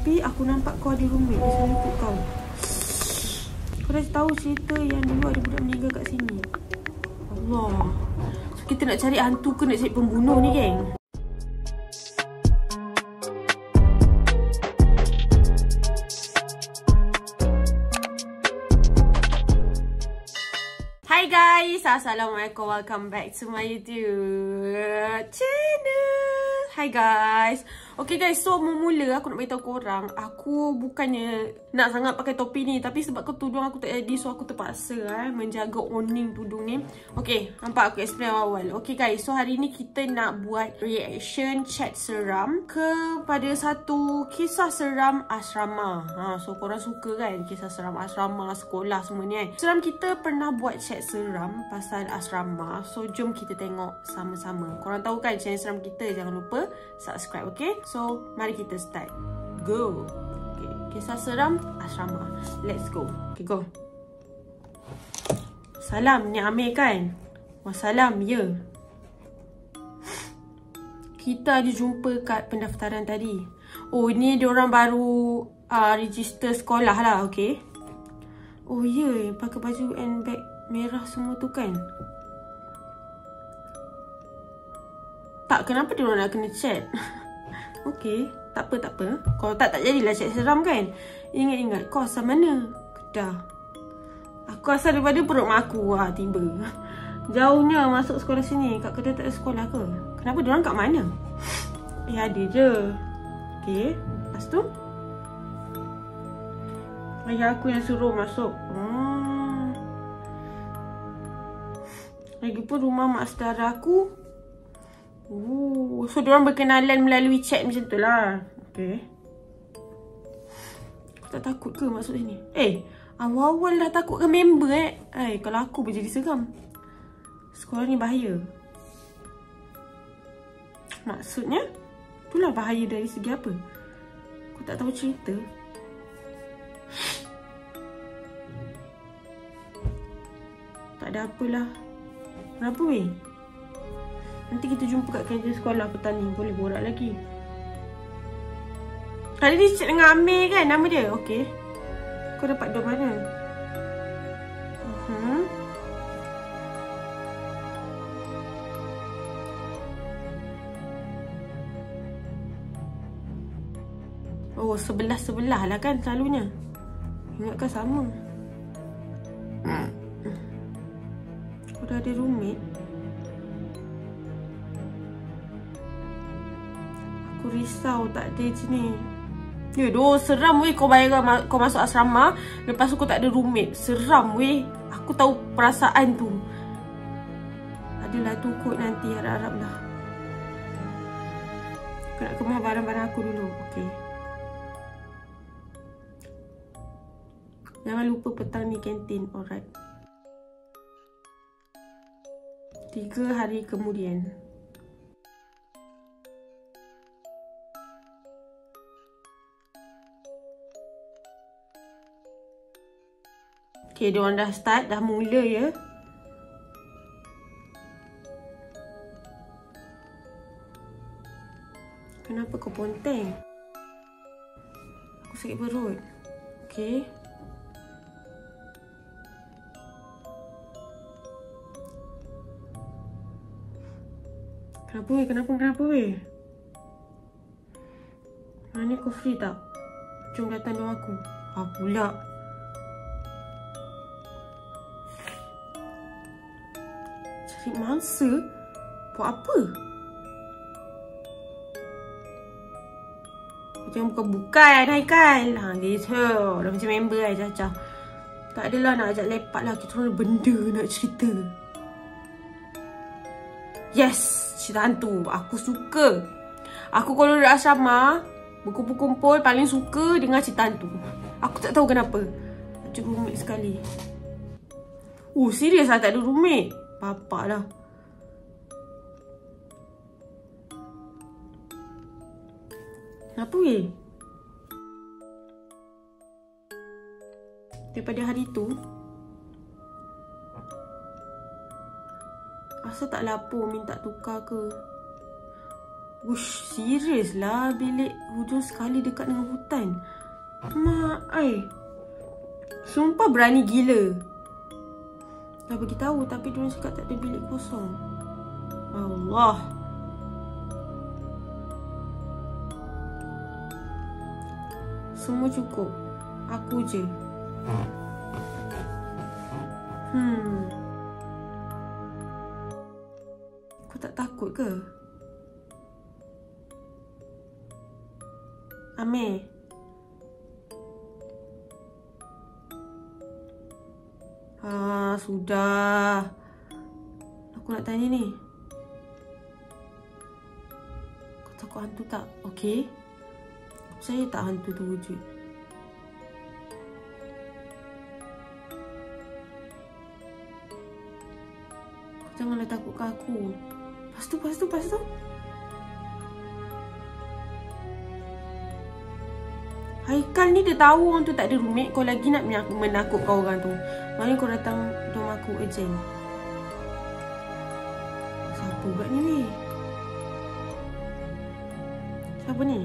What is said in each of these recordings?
Tapi aku nampak kau ada roommate. Dia selalu ikut kau. Kau dah tahu cerita yang dulu ada budak meninggal kat sini? Allah. So, kita nak cari hantu ke nak cari pembunuh ni, geng? Hi guys, Assalamualaikum. Welcome back to my YouTube channel. Hi guys. Okay guys, so mula aku nak beritahu korang, aku bukannya nak sangat pakai topi ni, tapi sebab tudung aku tak jadi, so aku terpaksa menjaga owning tudung ni. Okay, nampak aku explain awal. Okay guys, so hari ni kita nak buat reaction chat seram kepada satu kisah seram asrama. So korang suka kan kisah seram asrama, sekolah semua ni kan. Seram kita pernah buat chat seram pasal asrama. So jom kita tengok sama-sama. Korang tahu kan channel seram kita, jangan lupa subscribe, okay? So mari kita start. Go. Okay, kisah seram asrama. Let's go. Okay, go. Salam, ni Amir kan? Wassalam, ya. Kita ada jumpa kat pendaftaran tadi. Oh, ni diorang baru register sekolah lah, okay? Oh ya, pakai baju and bag merah semua tu kan? Tak, kenapa diorang nak kena chat? Okay, tak apa. Kalau tak jadilah chat seram kan? Ingat-ingat, kau asal mana? Kedah. Aku asal daripada perut mak aku. Tiba. Jauhnya masuk sekolah sini. Kat Kedah tak ada sekolah ke? Kenapa diorang kat mana? Ada je. Okay, lepas tu ayah aku yang suruh masuk. Lagipun rumah mak saudara aku. So diorang berkenalan melalui chat macam tu lah. Okay. Aku tak takut ke masuk sini? Awal-awal dah takutkan member kalau aku boleh jadi seram. Sekolah ni bahaya. Maksudnya? Itulah bahaya dari segi apa? Aku tak tahu cerita. Tak ada apalah. Kenapa weh? Nanti kita jumpa kat kerja sekolah petang ni. Boleh borak lagi. Kali ni chat dengan Amir kan nama dia? Okay. Kau dapat dom mana? Oh, sebelah-sebelah lah kan selalunya. Ingatkan sama. Kau dah ada roommate? Aku risau tak ada je ni. Seram weh kau bayangkan kau masuk asrama, lepas tu kau tak ada roommate. Seram weh. Aku tahu perasaan tu. Adalah tu kot nanti, harap-harap lah. Aku nak kemah barang-barang aku dulu. Okay. Jangan lupa petang ni kantin. Alright. 3 hari kemudian. Okay, diorang dah start. Dah mula ya. Kenapa kau ponteng? Aku sakit perut. Okay. Kenapa weh? Mana kau free tak? Jom datang dengan aku. Pula. Cari mangsa? Buat apa? Jangan bukan Haikal. Gitu. Dah macam member lah Caca. Tak adalah nak ajak lepak lah. Kita orang ada benda nak cerita. Yes! Cerita hantu. Aku suka. Aku kalau duduk asrama, berkumpul-kumpul, paling suka dengar cerita hantu. Aku tak tahu kenapa. Ajak roommate sekali. Serius lah tak ada roommate? Bapak lah. Kenapa weh? Daripada hari tu, asal tak lapor minta tukar ke? Ush, serius lah bilik hujung sekali dekat dengan hutan. Mak ai. Sumpah berani gila. Dah bagi tahu tapi diorang cakap tak ada bilik kosong. Allah. Semua cukup. Aku je. Kau tak takut ke? Amir. Sudah. Aku nak tanya ni. Kau takut hantu tak? Okey. Saya tak hantu tu wujud. Kau janganlah takutkan aku. Lepas tu. Haikal ni dia tahu orang tu tak ada roommate. Kau lagi nak menakutkan orang tu. Maknanya kau datang rumah aku urgent. Siapa buat ni weh? Siapa ni?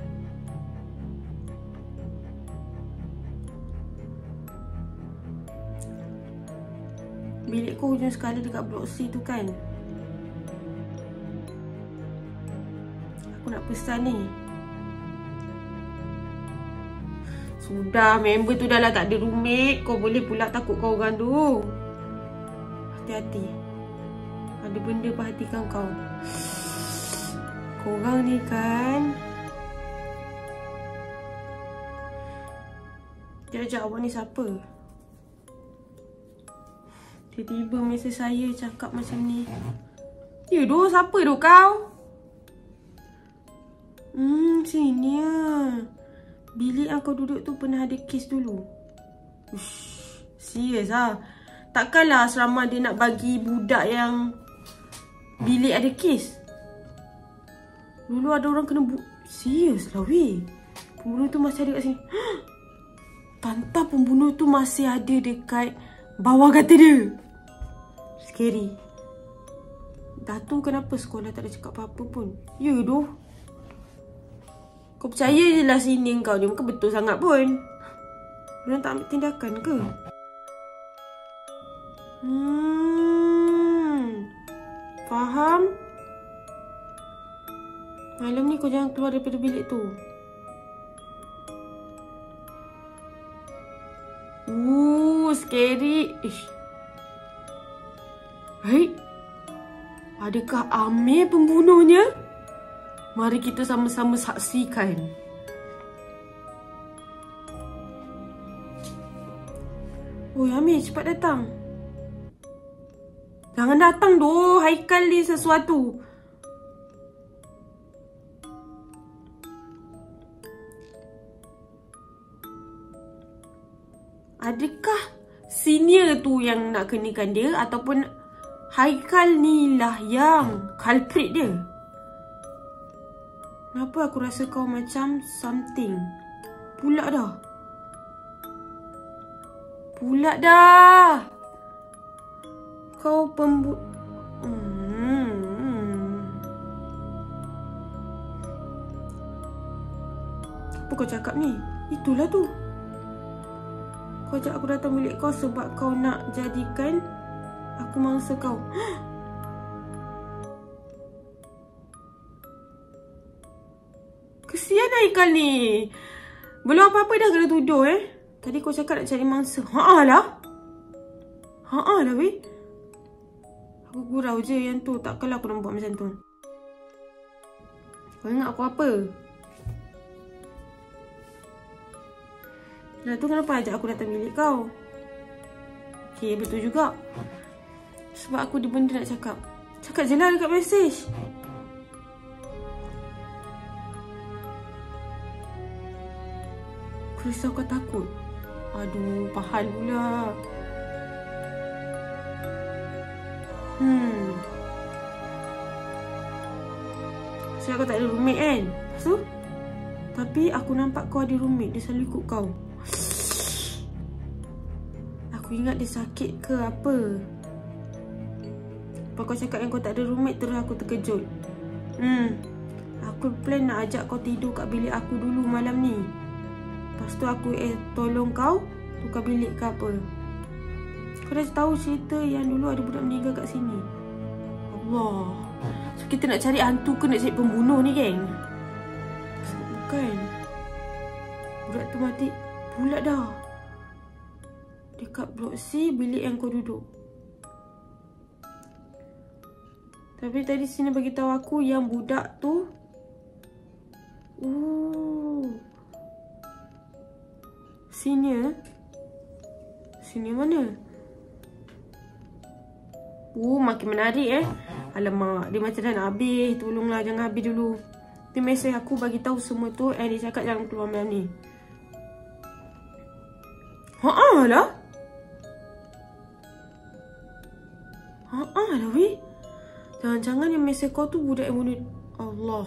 Bilik kau hujung sekali dekat blok C tu kan? Aku nak pesan ni. Sudah, member tu dah lah tak ada roommate. Kau boleh pula takut kau orang tu. Hati-hati. Ada benda perhatikan kau. Korang ni kan. Sekejap, awak ni siapa? Tiba-tiba mesej saya cakap macam ni. Ya doh, siapa doh kau? Sini lah. Bilik yang kau duduk tu pernah ada kes dulu. Ush, serius lah. Takkanlah asrama dia nak bagi budak yang bilik ada kes. Dulu ada orang kena serius lah weh. Pembunuh tu masih ada kat sini. Pantang pembunuh tu masih ada dekat bawah kata dia. Scary. Datuk kenapa sekolah tak ada cakap apa-apa pun? Ya doh. Kau percaya je lah sini kau ni. Bukan betul sangat pun. Diorang tak ambil tindakan ke? Faham? Malam ni kau jangan keluar daripada bilik tu. Scary. Ish. Hei. Adakah Amir pembunuhnya? Mari kita sama-sama saksikan. Oh, Amir, cepat datang. Jangan datang doh. Haikal ni sesuatu. Adakah senior tu yang nak kenakan dia ataupun Haikal ni lah yang culprit dia? Kenapa aku rasa kau macam something? Pula dah. Kau Apa kau cakap ni? Itulah tu. Kau ajak aku datang bilik kau sebab kau nak jadikan aku mangsa kau. Kesian Haikal ni. Belum apa-apa dah kena tuduh Tadi kau cakap nak cari mangsa. Haa lah weh. Aku gurau je yang tu. Takkanlah aku nak buat macam tu. Kau ingat aku apa? Dah tu kenapa ajak aku datang bilik kau? Okay, betul juga. Sebab aku ada benda nak cakap. Cakap je lah dekat mesej. Aku risau kau takut. Aduh, pahal pula. Sebab kau tak ada roommate kan? So, tapi aku nampak kau ada roommate. Dia selalu ikut kau. Aku ingat dia sakit ke apa. Lepas kau cakap yang kau tak ada roommate, terus aku terkejut. Aku plan nak ajak kau tidur kat bilik aku dulu malam ni. Lepas tu aku tolong kau tukar bilik ke apa. Kau dah tahu cerita yang dulu ada budak meninggal kat sini. Allah. So kita nak cari hantu ke nak cari pembunuh ni, geng? Bukan. Budak tu mati pula dah. Dekat blok C, bilik yang kau duduk. Tapi tadi sini bagi tahu aku yang budak tu. Sini. Sini mana? Makin menarik Alamak, dia macam dah nak habis. Tolonglah, jangan habis dulu. Dia mesej aku bagi tahu semua tu, and dia cakap jangan keluar malam ni. Lah. Lah weh. Jangan-jangan yang mesej kau tu budak yang bunuh. Allah.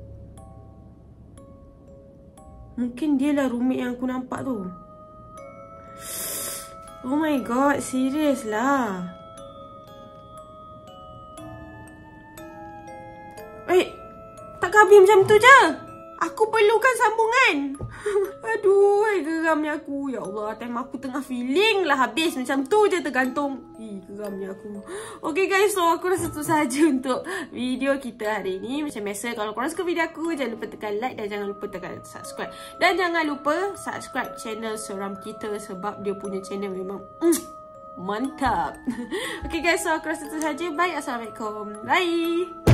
Mungkin dia lah roommate yang aku nampak tu. Oh my god, serius lah. Tak habis macam tu je. Aku perlukan sambungan. Aduh, geramnya aku. Ya Allah, time aku tengah feeling lah habis macam tu je tergantung. Geramnya aku. Okay guys, so aku rasa tu sahaja untuk video kita hari ni. Macam biasa, kalau korang suka video aku, jangan lupa tekan like dan jangan lupa tekan subscribe. Dan jangan lupa subscribe channel seram kita sebab dia punya channel memang mantap. Okay guys, so aku rasa tu sahaja. Bye, Assalamualaikum. Bye.